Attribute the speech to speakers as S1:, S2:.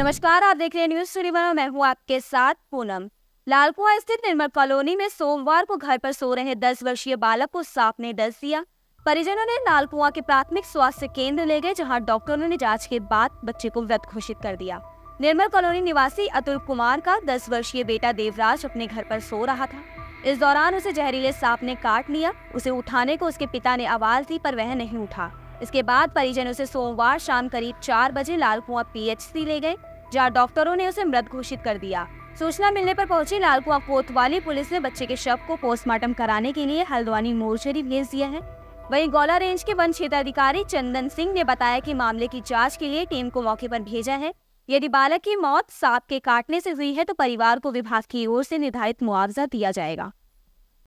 S1: नमस्कार, आप देख रहे हैं न्यूज 21। मैं हूं आपके साथ पूनम। लालकुआं स्थित निर्मल कॉलोनी में सोमवार को घर पर सो रहे 10 वर्षीय बालक को सांप ने डस दिया। परिजनों ने लालकुआं के प्राथमिक स्वास्थ्य केंद्र ले गए, जहां डॉक्टरों ने जांच के बाद बच्चे को मृत घोषित कर दिया। निर्मल कॉलोनी निवासी अतुल कुमार का 10 वर्षीय बेटा देवराज अपने घर पर सो रहा था। इस दौरान उसे जहरीले सांप ने काट लिया। उसे उठाने को उसके पिता ने आवाज दी, पर वह नहीं उठा। इसके बाद परिजन उसे सोमवार शाम करीब 4 बजे लालकुआं पीएचसी ले गए, जहां डॉक्टरों ने उसे मृत घोषित कर दिया। सूचना मिलने पर पहुंची लालकुआं कोतवाली पुलिस ने बच्चे के शव को पोस्टमार्टम कराने के लिए हल्द्वानी मोर्चरी भेज दिया है। वहीं गौला रेंज के वन क्षेत्राधिकारी चंदन सिंह ने बताया कि मामले की जांच के लिए टीम को मौके पर भेजा है। यदि बालक की मौत सांप के काटने से हुई है तो परिवार को विभाग की ओर से निर्धारित मुआवजा दिया जाएगा।